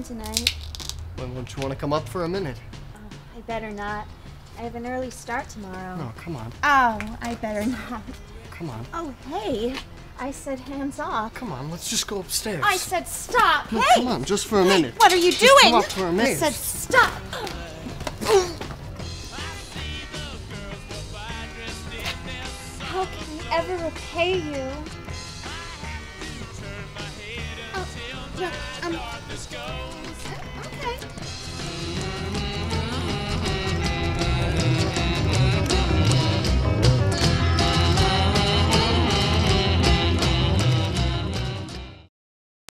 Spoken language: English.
tonight. Well, don't you want to come up for a minute? I better not. I have an early start tomorrow. No, come on. Oh, I better not. Come on. Oh, hey. I said hands off. Come on, let's just go upstairs. I said stop. No, Hey! come on, just for a minute. What are you Just doing? come up for a minute. I said stop. How can I ever repay you? Oh, yeah,